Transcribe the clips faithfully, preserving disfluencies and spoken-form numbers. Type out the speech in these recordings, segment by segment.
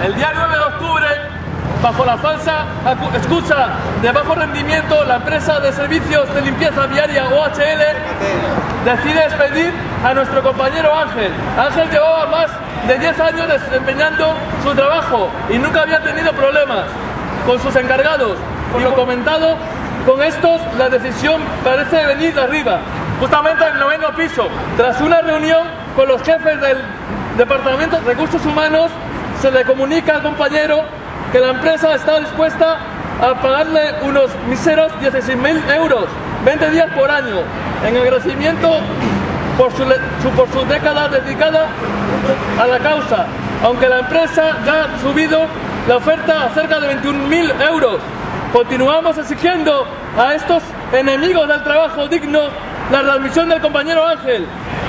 El día nueve de octubre, bajo la falsa excusa de bajo rendimiento, la empresa de servicios de limpieza viaria O H L decide despedir a nuestro compañero Ángel. Ángel llevaba más de diez años desempeñando su trabajo y nunca había tenido problemas con sus encargados. Y lo comentado, con estos la decisión parece venir de arriba, justamente al noveno piso. Tras una reunión con los jefes del Departamento de Recursos Humanos, se le comunica al compañero que la empresa está dispuesta a pagarle unos míseros dieciséis mil euros, veinte días por año, en agradecimiento por su, su, por su década dedicada a la causa, aunque la empresa ya ha subido la oferta a cerca de veintiún mil euros. Continuamos exigiendo a estos enemigos del trabajo digno la readmisión del compañero Ángel.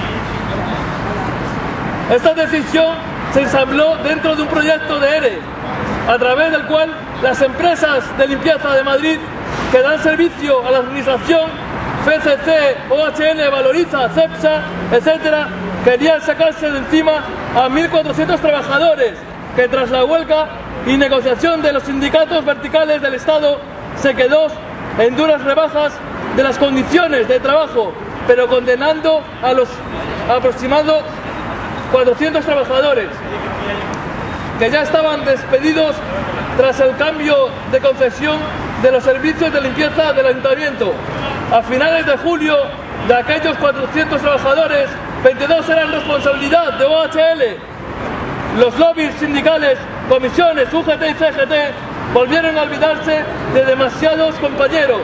Esta decisión se ensambló dentro de un proyecto de ERE, a través del cual las empresas de limpieza de Madrid que dan servicio a la administración, F C C, O H L, Valoriza, Cepsa, etcétera, querían sacarse de encima a mil cuatrocientos trabajadores que tras la huelga y negociación de los sindicatos verticales del Estado se quedó en duras rebajas de las condiciones de trabajo, pero condenando a los aproximados cuatrocientos trabajadores que ya estaban despedidos tras el cambio de concesión de los servicios de limpieza del Ayuntamiento. A finales de julio, de aquellos cuatrocientos trabajadores, veintidós eran responsabilidad de O H L. Los lobbies sindicales, comisiones, U G T y C G T volvieron a olvidarse de demasiados compañeros.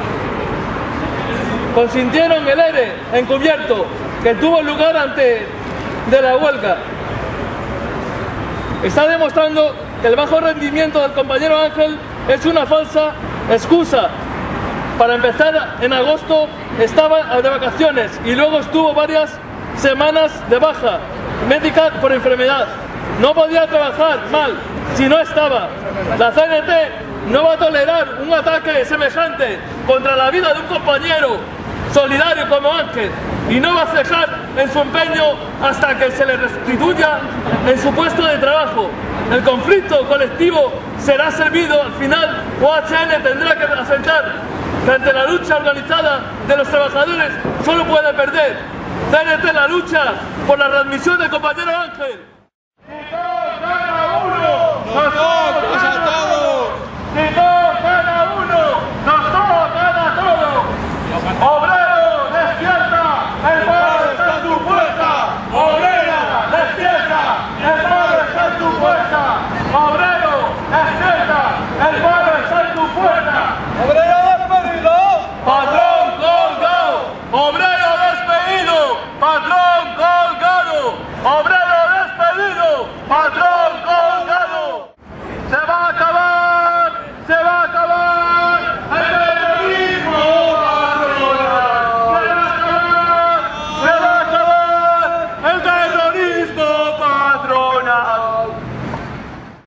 Consintieron el ERE encubierto que tuvo lugar antes de la huelga. Está demostrando que el bajo rendimiento del compañero Ángel es una falsa excusa. Para empezar, en agosto estaba de vacaciones y luego estuvo varias semanas de baja médica por enfermedad. No podía trabajar mal si no estaba. La C N T no va a tolerar un ataque semejante contra la vida de un compañero solidario como Ángel, y no va a cejar en su empeño hasta que se le restituya en su puesto de trabajo. El conflicto colectivo será servido al final. O H L tendrá que aceptar que ante la lucha organizada de los trabajadores solo puede perder. C N T la lucha por la readmisión del compañero Ángel. Si todos gana uno, nosotros gana todos. Si todos gana uno, nosotros gana todos. Obrero, despierta, el paro está en tu puerta. Obrera, despierta, el paro está en tu puerta. Obrero, despierta, el paro está en tu puerta. Obrero despedido, patrón colgado. Obrero despedido, patrón colgado. Obrero despedido, patrón.